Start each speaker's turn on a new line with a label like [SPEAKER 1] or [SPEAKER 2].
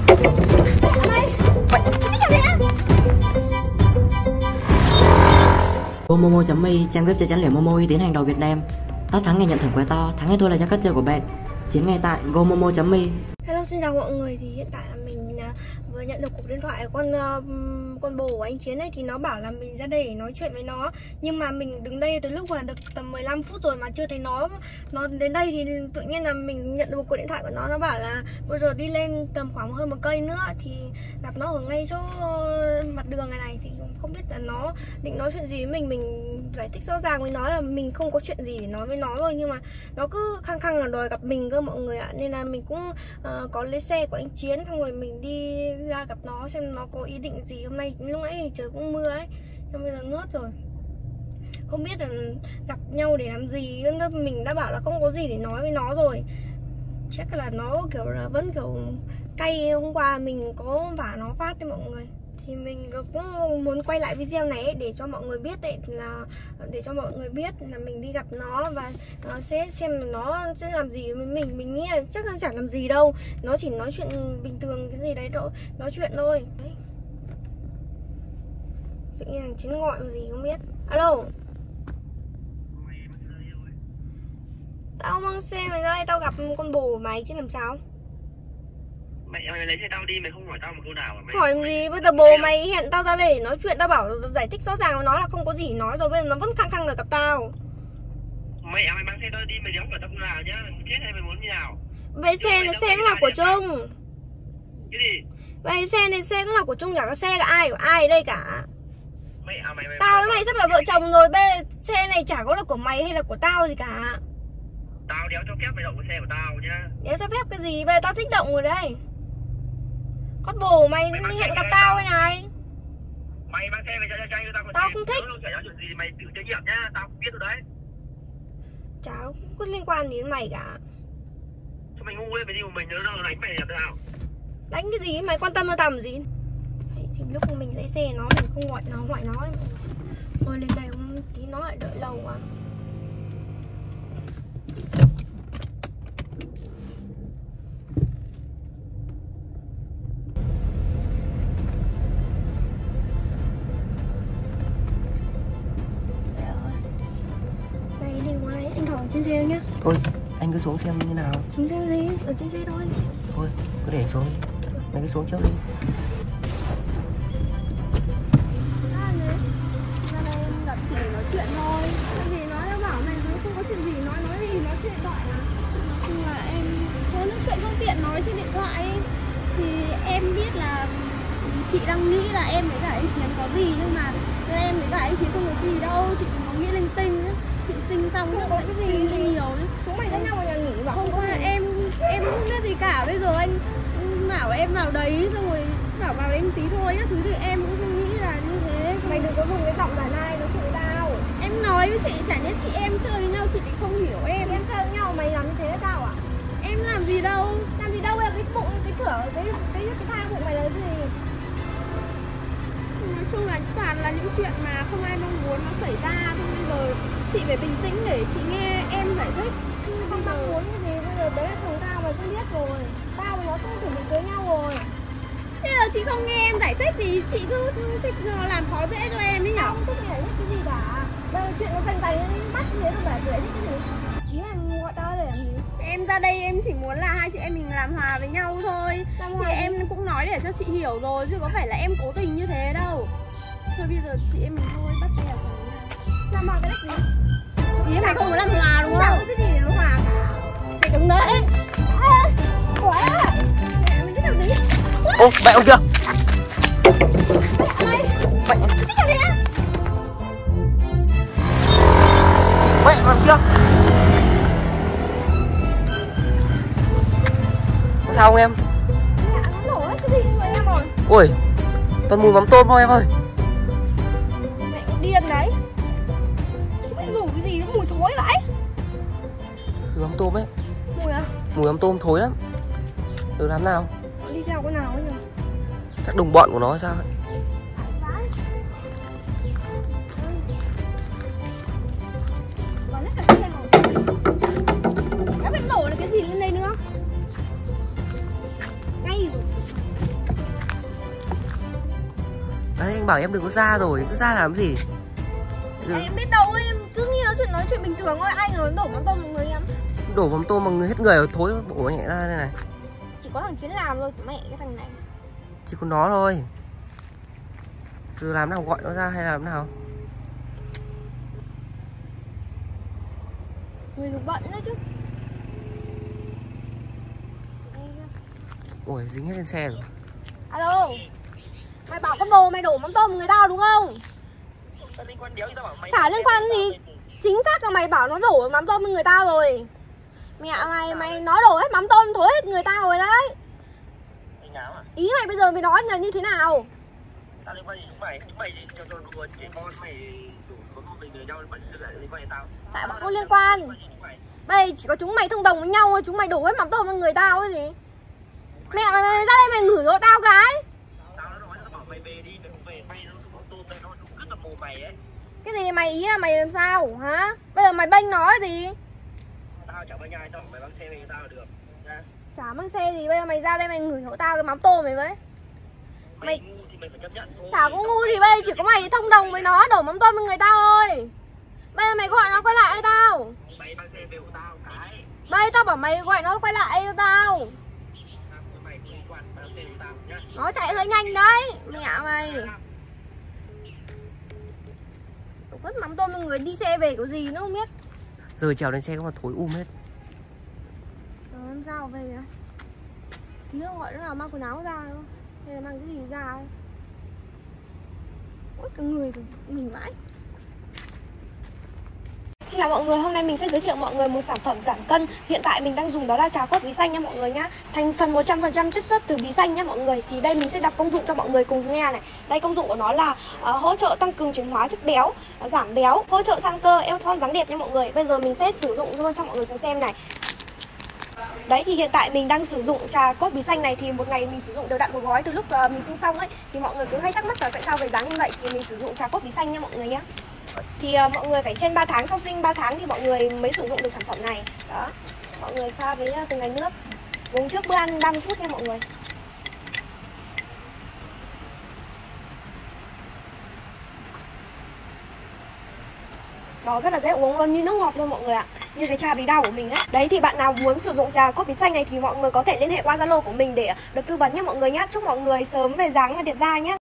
[SPEAKER 1] Momo.me, trang web chơi chắn liễu Momo uy tín hàng đầu Việt Nam. Tất thắng ngày nhận thưởng quà to, thắng hay thua là do cách chơi của bạn. Chiến ngay tại gomomo.me.
[SPEAKER 2] Hello, xin chào mọi người. Thì hiện tại là mình vừa nhận được cuộc điện thoại của con bồ của anh Chiến ấy, thì nó bảo là mình ra đây để nói chuyện với nó. Nhưng mà mình đứng đây từ lúc là được tầm 15 phút rồi mà chưa thấy nó đến đây, thì tự nhiên là mình nhận được một cuộc điện thoại của nó bảo là bây giờ đi lên tầm khoảng hơn 1 cây nữa thì gặp nó ở ngay chỗ mặt đường này. Thì không biết là nó định nói chuyện gì với mình giải thích rõ ràng với nó là mình không có chuyện gì để nói với nó rồi, nhưng mà nó cứ khăng khăng là đòi gặp mình cơ mọi người ạ. Nên là mình cũng có lấy xe của anh Chiến, xong rồi mình đi ra gặp nó xem nó có ý định gì. Hôm nay lúc nãy trời cũng mưa ấy, nhưng bây giờ ngớt rồi, không biết là gặp nhau để làm gì. Mình đã bảo là không có gì để nói với nó rồi, chắc là nó kiểu là vẫn kiểu cay. Hôm qua mình có vả nó phát đấy mọi người, thì mình cũng muốn quay lại video này ấy, để cho mọi người biết đấy, là để cho mọi người biết là mình đi gặp nó và nó sẽ xem là nó sẽ làm gì với mình. Mình nghĩ là chắc là chẳng làm gì đâu, nó chỉ nói chuyện bình thường cái gì đấy đâu, nói chuyện thôi đấy. Tự nhiên thằng Chiến gọi gì không biết. Alo, tao mang xe mày ra đây, tao gặp con bồ của mày chứ làm sao.
[SPEAKER 3] Mày lấy xe tao đi, mày không hỏi tao một câu nào mà
[SPEAKER 2] hỏi gì? Bây giờ bồ mày hẹn tao ra đây để nói chuyện, tao bảo giải thích rõ ràng với nó là không có gì nói rồi, bây giờ nó vẫn khăng khăng là gặp tao.
[SPEAKER 3] Mày mang xe tao đi, mày đéo phải tao nào nhá, chết hay mày muốn như nào?
[SPEAKER 2] Bây xe này xe cũng là của Trung.
[SPEAKER 3] Cái gì?
[SPEAKER 2] Bây xe này xe cũng là của Trung, chả có xe của ai ở đây cả.
[SPEAKER 3] Mày
[SPEAKER 2] tao với mày sắp là vợ chồng rồi, bây giờ xe này chả có là của mày hay là của tao gì cả.
[SPEAKER 3] Tao đéo cho phép mày động cái xe của tao nhá.
[SPEAKER 2] Đéo cho phép cái gì, bây giờ tao thích động rồi đây. Con bồ mày hẹn gặp tao đây này.
[SPEAKER 3] Mày mang xe về cho trai tao.
[SPEAKER 2] Tao không thích.
[SPEAKER 3] Không xảy ra chuyện gì mày tự trách nhiệm nhá, tao không biết rồi đấy.
[SPEAKER 2] Chả có liên quan gì đến mày cả.
[SPEAKER 3] Sao mày ngu lên, mày đi một mình nó đánh mày làm sao?
[SPEAKER 2] Đánh cái gì, mày quan tâm nó tầm gì. Đấy, thì lúc mình lấy xe nó mình không gọi nó thôi lên đây không tí nó lại đợi lâu quá. Trên xe nhá.
[SPEAKER 1] Thôi, anh cứ xuống xem như nào.
[SPEAKER 2] Xuống xe gì? Ở trên xe thôi.
[SPEAKER 1] Thôi, cứ để xuống. Mày cứ xuống trước đi.
[SPEAKER 2] Ra đây em gặp chị để nói chuyện thôi. Tại vì nó bảo này nó không có chuyện gì nói gì, nói chuyện điện thoại à. Nói chung là em có nói chuyện không tiện nói trên điện thoại ấy. Thì em biết là chị đang nghĩ là em với cả anh Chiến có gì, nhưng mà em với cả anh Chiến không có gì đâu, chị có nghĩ linh tinh ấy. Chị sinh xong không có cái gì nhiều ấy. Chúng mày đánh nhau ở nhà nghỉ bảo không có. Em không biết gì cả. Bây giờ anh bảo em vào đấy xong rồi bảo vào đấy một tí thôi á, thứ thì em cũng không nghĩ là như thế. Mày đừng có dùng cái giọng giả nai nói chuyện với tao. Em nói với chị, chả nhất chị em chơi với nhau chị thì không hiểu em. Em chơi với nhau mày làm như thế tao à? Em làm gì đâu. Làm gì đâu, cái bụng cái chửa cái thang bụng mày là cái gì? Nói chung là toàn là những chuyện mà không ai mong muốn nó xảy ra. Thôi bây giờ chị phải bình tĩnh để chị nghe em giải thích. Không mong muốn cái gì, bây giờ đấy là chồng tao mày cũng biết rồi. Tao với nó cũng chuẩn bị cưới nhau rồi. Thế là chị không nghe em giải thích thì chị cứ thích làm khó dễ cho em ấy nhỉ? Không thích giải thích cái gì cả. Bây giờ chuyện nó thành bắt thế rồi phải giải thích cái gì? Ý là gọi tao để làm gì? Em ra đây em chỉ muốn là hai chị em mình làm hòa với nhau thôi. Thì em cũng nói để cho chị hiểu rồi, chứ có phải là em cố tình như thế đâu. Thôi bây giờ chị em mình thôi, bắt tay vào làm hòa cái đếch gì? Ý mày không muốn làm hòa đúng không? Không cái gì để nó hòa cả. Mày đứng đấy. Quả á. Mày biết làm gì?
[SPEAKER 1] Ô, mẹ ông kia.
[SPEAKER 2] Mày thích làm gì á?
[SPEAKER 1] Mẹ ông kia. Có sao không em?
[SPEAKER 2] Mẹ nó nổ hết cái gì vậy em rồi?
[SPEAKER 1] Ui, toàn mùi mắm tôm thôi em ơi.
[SPEAKER 2] Mẹ điên đấy. Mày dùng cái gì nó mùi thối vậy?
[SPEAKER 1] Mùi mắm tôm ấy.
[SPEAKER 2] Mùi à?
[SPEAKER 1] Mùi mắm tôm thối lắm. Từ làm nào?
[SPEAKER 2] Nó đi theo cái nào ấy nhỉ?
[SPEAKER 1] Chắc đồng bọn của nó hay sao ấy.
[SPEAKER 2] Nó phải nổ là cái gì lên đây nữa? Ngay
[SPEAKER 4] Đấy, anh bảo em đừng có ra rồi, cứ ra làm gì?
[SPEAKER 2] Em biết đâu, em cứ nghĩ nói chuyện bình thường thôi. Ai ngờ nó đổ mắm tôm mọi người em.
[SPEAKER 4] Đổ mắm tôm mà người hết người rồi, thối bộ nhẹ ra đây này.
[SPEAKER 2] Chỉ có thằng Chiến làm thôi, mẹ cái thằng này.
[SPEAKER 4] Chỉ có nó thôi. Cứ làm nào, gọi nó ra hay làm nào?
[SPEAKER 2] Người dùng bận đấy chứ.
[SPEAKER 4] Ôi, dính hết lên xe rồi.
[SPEAKER 2] Alo, mày bảo con bồ mày đổ mắm tôm người tao đúng không? Chả liên quan gì. Chính xác là mày bảo nó đổ mắm tôm người tao rồi. Mẹ mày nó đổ hết mắm tôm thối hết người tao rồi đấy. Ý mày bây giờ mày nói là như thế nào?
[SPEAKER 3] Tao liên quan gì chúng mày cho đùa trẻ con mày đủ con mình người nhau vẫn chưa liên quan đến tao.
[SPEAKER 2] Tại bảo không liên quan. Bây giờ chỉ có chúng mày thông đồng với nhau thôi, chúng mày đổ hết mắm tôm cho người tao cái gì? Mẹ mày ra đây mày ngửi hộ tao cái.
[SPEAKER 3] Tao nó nói tao bảo mày về đi, mày không về mày nó mắm tôm đây nó đúng rất là mồm mày ấy.
[SPEAKER 2] Cái gì mày ý là mày làm sao hả? Bây giờ mày bênh nói gì?
[SPEAKER 3] Tao chẳng bao nhai tao mày băng xe về cho tao là được nha.
[SPEAKER 2] Chả mang xe gì, bây giờ mày ra đây mày ngửi hộ tao cái mắm tôm mày với.
[SPEAKER 3] Mày ngu thì mày phải chấp nhận thôi.
[SPEAKER 2] Chả có ngu gì, bây giờ chỉ có mày thông đồng với nó đổ mắm tôm cho người tao thôi. Bây giờ mày gọi nó quay lại cho tao.
[SPEAKER 3] Mày băng xe về của tao cái.
[SPEAKER 2] Bây tao bảo mày gọi nó quay lại cho tao.
[SPEAKER 3] Mày không liên quan băng xe của tao nhá.
[SPEAKER 2] Nó chạy hơi nhanh đấy. Mẹ mày đổ hết mắm tôm cho người đi xe về kiểu gì nó không biết.
[SPEAKER 4] Giờ trèo lên xe có mà thối hết.
[SPEAKER 2] Làm sao về vậy? Tí nữa gọi nó là mang quần áo ra không? Hay là mang cái gì ra ấy? Ôi cái người rồi, mình vãi. Xin chào mọi người, hôm nay mình sẽ giới thiệu mọi người một sản phẩm giảm cân. Hiện tại mình đang dùng đó là trà quất bí xanh nha mọi người nhá. Thành phần 100% chất xuất từ bí xanh nha mọi người. Thì đây mình sẽ đọc công dụng cho mọi người cùng nghe này. Đây công dụng của nó là hỗ trợ tăng cường chuyển hóa chất béo, giảm béo, hỗ trợ sang cơ, eo thon dáng đẹp nha mọi người. Bây giờ mình sẽ sử dụng luôn cho mọi người cùng xem này. Đấy thì hiện tại mình đang sử dụng trà cốt bí xanh này thì một ngày mình sử dụng đều đặn một gói từ lúc mình sinh xong ấy. Thì mọi người cứ hay thắc mắc là tại sao về dáng như vậy thì mình sử dụng trà cốt bí xanh nha mọi người nhé. Thì mọi người phải trên 3 tháng, sau sinh 3 tháng thì mọi người mới sử dụng được sản phẩm này. Đó, mọi người pha với từng ngày nước, uống trước bữa ăn 30 phút nha mọi người. Nó rất là dễ uống luôn, như nước ngọt luôn mọi người ạ. Như cái trà bí đao của mình ấy. Đấy thì bạn nào muốn sử dụng trà cốt bí xanh này thì mọi người có thể liên hệ qua Zalo của mình để được tư vấn nha mọi người nhé. Chúc mọi người sớm về dáng và đẹp da nhé.